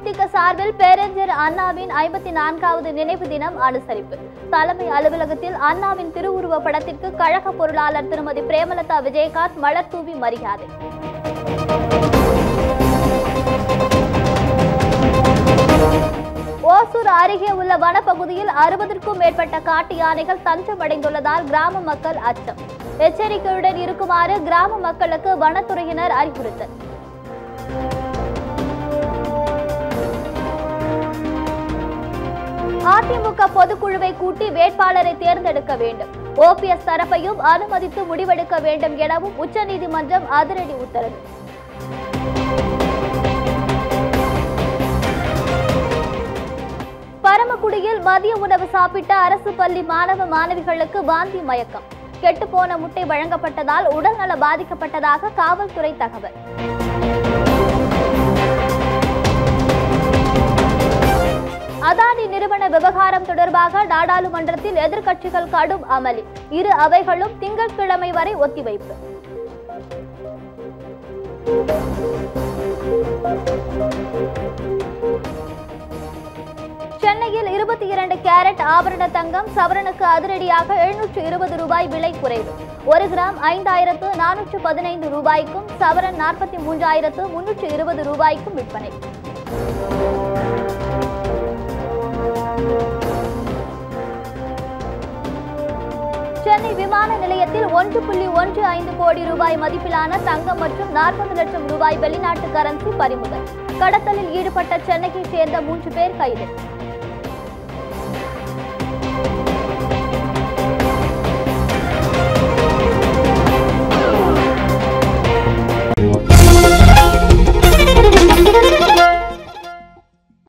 தேமுதிக சார்பில் பேரறிஞர் அண்ணாவின் 54வது நினைவு தினம் அனுசரிப்பு. தலைமை அலுவலகத்தில் அண்ணாவின் திருவுருவ படத்திற்கு கழக பொருளாளர் திருமதி பிரேமலதா விஜயகாந்த் மலர் தூவி மரியாதை. ஓசூர் அருகே உள்ள வனப்பகுதியில் 60க்கும் மேற்பட்ட காட்டு யானைகள் தஞ்சமடைந்துள்ளதால் கிராம மக்கள் அச்சம். எச்சரிக்கையுடன் இருக்குமாறு கிராம மக்களுக்கு வனத்துறையினர் அறிவுறுத்தல். அதிமுக பொதுக்குழுவை கூட்டி வேட்பாளரை தேர்ந்தெடுக்க வேண்டும். ஓபிஎஸ் தரப்பையும் அனுமதித்து முடிவெடுக்க வேண்டும் எனவும் உச்சநீதிமன்றம் அதிரடி உத்தரவு. பரமக்குடியில் மதிய உணவு சாப்பிட்ட அரசு பள்ளி மாணவ மாணவிகளுக்கு வாந்தி மயக்கம். கெட்டுப்போன முட்டை வழங்கப்பட்டதால் உடல்நல பாதிக்கப்பட்டதாக காவல்துறை தகவல். அதானி நிறுவன விவகாரம் தொடர்பாக நாடாளுமன்றத்தில் எதிர்க்கட்சிகள் கடும் அமளி. இரு அவைகளும் திங்கட்கிழமை வரை ஒத்திவைப்பு. சென்னையில் 22 கேரட் ஆபரண தங்கம் சவரனுக்கு அதிரடியாக 720 ரூபாய் விலை குறைவு. 1 கிராம் 5415 ரூபாய்க்கும் சவரன் 43,320 ரூபாய்க்கும் விற்பனை. சென்னை விமான நிலையத்தில் 1.15 கோடி ரூபாய் மதிப்பிலான தங்கம் மற்றும் 40 லட்சம் ரூபாய் வெளிநாட்டு கரன்சி பறிமுதல். கடத்தலில் ஈடுபட்ட சென்னையை சேர்ந்த 3 பேர் கைது.